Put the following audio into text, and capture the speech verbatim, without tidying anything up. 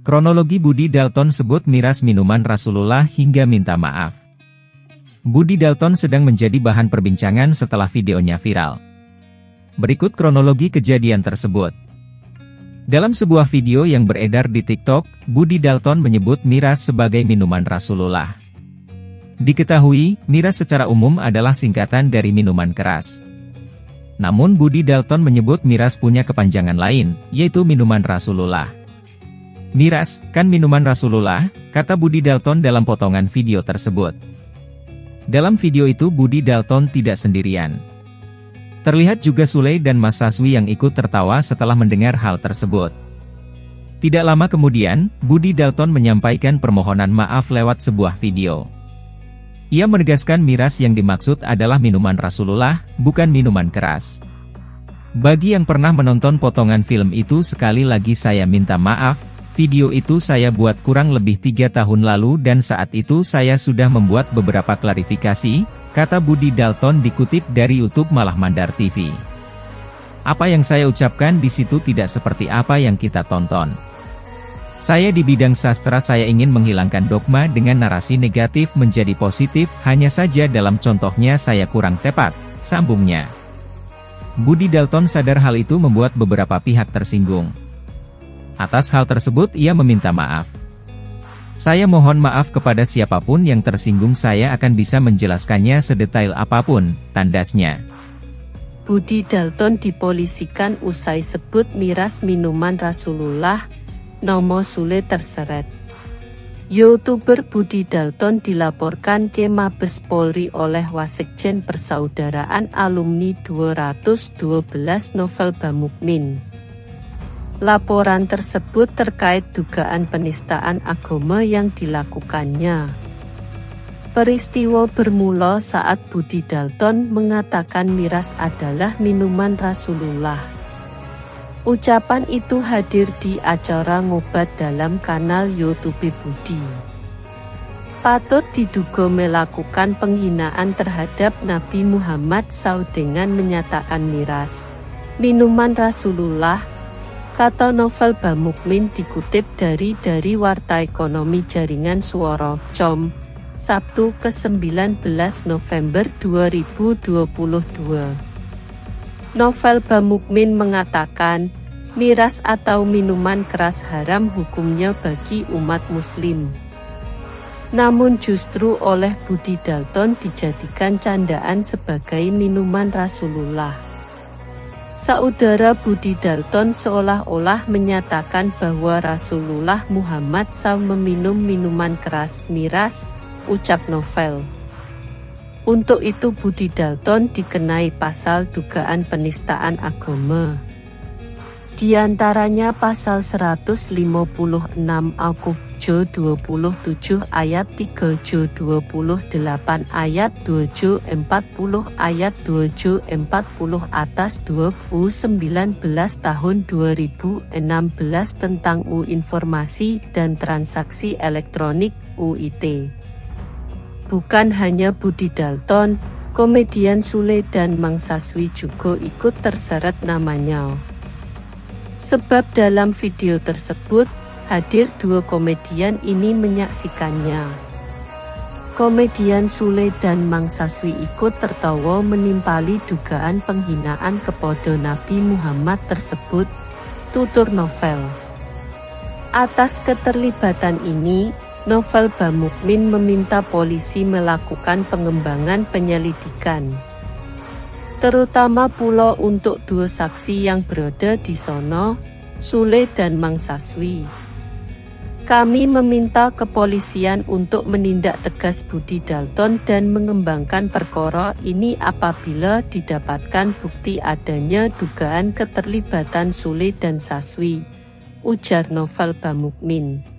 Kronologi Budi Dalton sebut miras minuman Rasulullah hingga minta maaf. Budi Dalton sedang menjadi bahan perbincangan setelah videonya viral. Berikut kronologi kejadian tersebut. Dalam sebuah video yang beredar di TikTok, Budi Dalton menyebut miras sebagai minuman Rasulullah. Diketahui, miras secara umum adalah singkatan dari minuman keras. Namun Budi Dalton menyebut miras punya kepanjangan lain, yaitu minuman Rasulullah. Miras, kan minuman Rasulullah, kata Budi Dalton dalam potongan video tersebut. Dalam video itu Budi Dalton tidak sendirian. Terlihat juga Sule dan Mas Saswi yang ikut tertawa setelah mendengar hal tersebut. Tidak lama kemudian, Budi Dalton menyampaikan permohonan maaf lewat sebuah video. Ia menegaskan miras yang dimaksud adalah minuman Rasulullah, bukan minuman keras. Bagi yang pernah menonton potongan film itu, sekali lagi saya minta maaf. Video itu saya buat kurang lebih tiga tahun lalu dan saat itu saya sudah membuat beberapa klarifikasi, kata Budi Dalton dikutip dari YouTube Malah Mandar T V. Apa yang saya ucapkan di situ tidak seperti apa yang kita tonton. Saya di bidang sastra, saya ingin menghilangkan dogma dengan narasi negatif menjadi positif, hanya saja dalam contohnya saya kurang tepat, sambungnya. Budi Dalton sadar hal itu membuat beberapa pihak tersinggung. Atas hal tersebut ia meminta maaf. Saya mohon maaf kepada siapapun yang tersinggung, saya akan bisa menjelaskannya sedetail apapun, tandasnya. Budi Dalton dipolisikan usai sebut miras minuman Rasulullah, Nomo Sule terseret. YouTuber Budi Dalton dilaporkan ke Mabes Polri oleh Wasekjen Persaudaraan Alumni dua ratus dua belas Novel Bamukmin. Laporan tersebut terkait dugaan penistaan agama yang dilakukannya. Peristiwa bermula saat Budi Dalton mengatakan miras adalah minuman Rasulullah. Ucapan itu hadir di acara Ngobat dalam kanal YouTube Budi. Patut diduga melakukan penghinaan terhadap Nabi Muhammad S A W dengan menyatakan miras minuman Rasulullah, kata Novel Bamukmin dikutip dari dari Warta Ekonomi Jaringan Suara, C O M, Sabtu ke sembilan belas November dua ribu dua puluh dua. Novel Bamukmin mengatakan, miras atau minuman keras haram hukumnya bagi umat muslim. Namun justru oleh Budi Dalton dijadikan candaan sebagai minuman Rasulullah. Saudara Budi Dalton seolah-olah menyatakan bahwa Rasulullah Muhammad S A W meminum minuman keras, miras, ucap Novel. Untuk itu Budi Dalton dikenai pasal dugaan penistaan agama. Di antaranya pasal seratus lima puluh enam Al-Qur'an dua puluh tujuh ayat tiga J dua puluh delapan ayat dua J empat puluh ayat dua J empat puluh atas dua ribu sembilan belas tahun dua ribu enam belas tentang U Informasi dan Transaksi Elektronik U I T. Bukan hanya Budi Dalton, komedian Sule dan Mang Saswi juga ikut terseret namanya. Sebab dalam video tersebut, hadir dua komedian ini menyaksikannya. Komedian Sule dan Mang Saswi ikut tertawa menimpali dugaan penghinaan kepada Nabi Muhammad tersebut, tutur Novel. Atas keterlibatan ini, Novel Bamukmin meminta polisi melakukan pengembangan penyelidikan. Terutama pula untuk dua saksi yang berada di sono, Sule dan Mang Saswi. Kami meminta kepolisian untuk menindak tegas Budi Dalton dan mengembangkan perkara ini apabila didapatkan bukti adanya dugaan keterlibatan Sule dan Saswi, ujar Novel Bamukmin.